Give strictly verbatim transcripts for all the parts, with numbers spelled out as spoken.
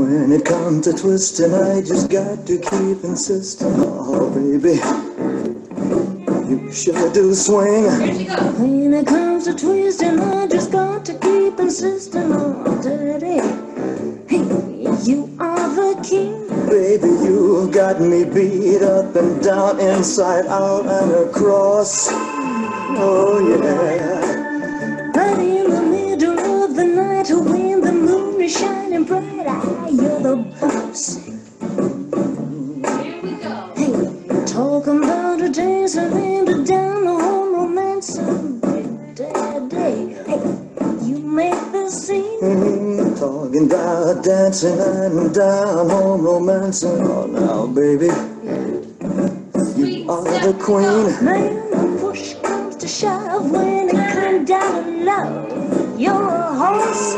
When it comes to twisting, I just got to keep insisting. Oh, baby, you sure do swing. When it comes to twisting, I just got to keep insisting. Oh, daddy, hey, you are the king. Baby, you got me beat up and down, inside out and across. Oh, yeah. But in the middle of the night, when the moon is shining bright, ah, you're the boss. Here we go. Hey, talking about a dancing and a down home romancing. Daddy, hey, you make the scene. Mm, talking about dancing and down home romancing. Oh, now, baby, you are the queen. Man, when push comes to shove, when it comes down to love, you're a horse.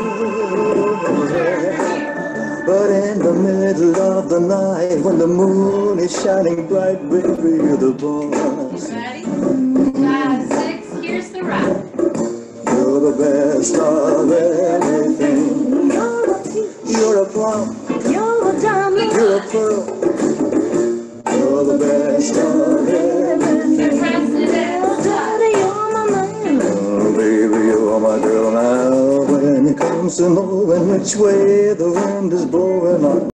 But in the middle of the night, when the moon is shining bright, baby, you're the boss. Ready? Five, six, here's the rock. You're the best of everything. You're a peach, You're a plum, you're a diamond, you're a pearl. You're the best of everything. daddy, you're my man. Oh, baby, you're my girl now. When it comes to knowing which way the wind is blowing,